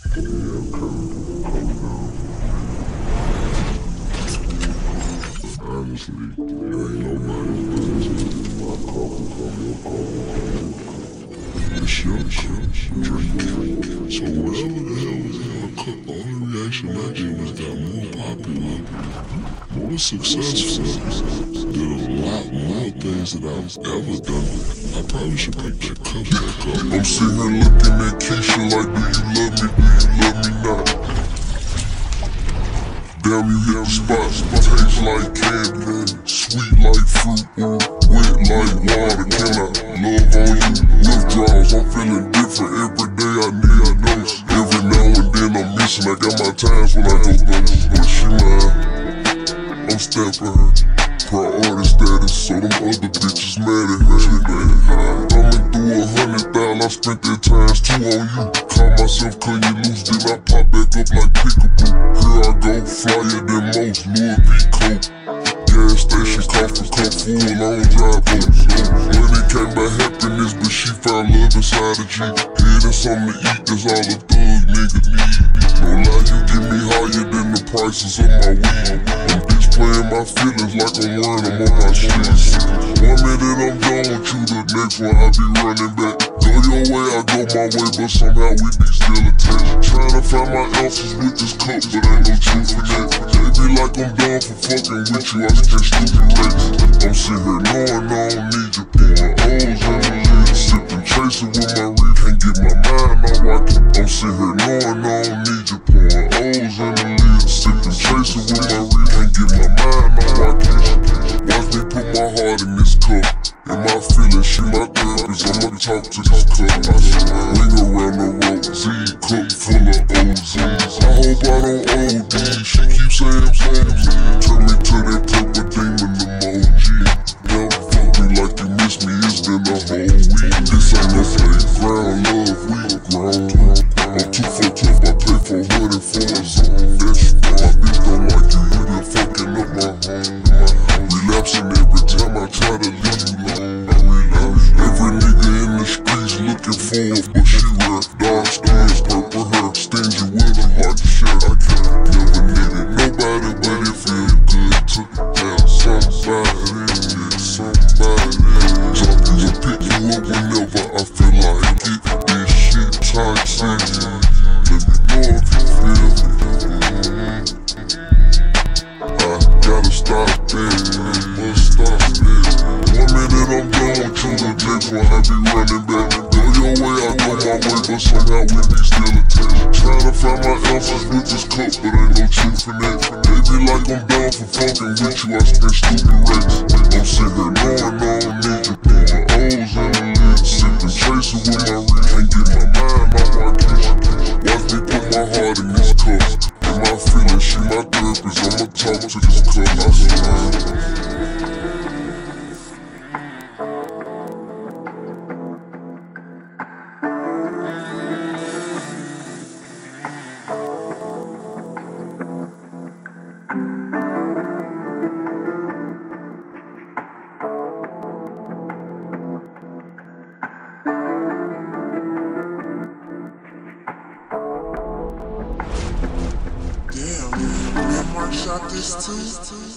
Honestly, there ain't nobody business. My coffee from your coffee. It's your drink. So whatever the hell was in my cup, the only reaction I did was got more popular, more successful, did a lot more things that I've ever done. I probably should pick that cup back up. I'm sitting here looking at Keisha like, do you love me not? Damn, you hit the spot, taste like candy, sweet like fruit, wet like water. Can I love on you? Withdrawals, I'm feeling different every day. I need a dose. Every now and then I'm missing. I got my times when I go those. But she mine, I'm stamping her. Priority status, so them other bitches mad at her. Thumbing through 100,000, I spent that times 2 on you. Call myself, cut you loose, then I pop back up like Peekaboo. Here I go, flyer than most, Louis V. coat. Gas station, coffee cup full, I don't drive boats. Money came by happiness, but she found love inside a G. Head and something to eat, that's all a thug nigga need. No lie, you get me higher than the prices of my weed. I'm displaying my feelings like I'm wearing them on my shoes. 1 minute I'm done with you, the next one I be running back. Go your way, I go my way, but somehow we be still attached. Trying to find my ounces with this cup, but ain't no truth in that. They be like I'm done for fucking with you, I spend stupid rates. I'm sitting here knowing I don't need you, pouring O's in the lid, sipping, chasing with my reef, can't get my mind on rockin'. I'm sitting here knowing I don't need you, pouring O's in the lid, sipping, chasing with my reef, can't get my mind on rockin'. Watch me put my heart in this cup. In my feelings, she my therapist, I'ma talk to this cup. I swing around the road, Z cup full of OZs. I hope I don't OD, she keeps saying turn me to that purple demon emoji. Never fuck me like you miss me, it's been a whole week. This ain't no playground, love, we grown. I'm too fucked up, I pay for hood and for a zone. That's why my bitch don't like you, you been fucking up my home. Relapsing every time I try to leave you alone. Every nigga in the streets looking for her, but she wear dark skins, purple hair, stingy with a heart to share. I can't never need it, nobody but it feel good. Took it down, somebody. Drop you and pick you up whenever I feel like it. This shit toxic. Let me know if you feel me. I gotta stop it, must stop it. 1 minute I'm done with you, the next one I be running back. Go your way, I go my way, but somehow we be still attached. Trying to find my ounces with this cup, but ain't no truth in that. They be like I'm down for fucking with you, I spend stupid rates. I'm sitting here knowing I don't need you, pouring O's in the lid, sipping, chasing with my reef, can't get my mind on Wockesha. Watch me put my heart in this cup. In my feelings, she my therapist, I'ma talk to this cup. I swear. Damn, Mark shot this too.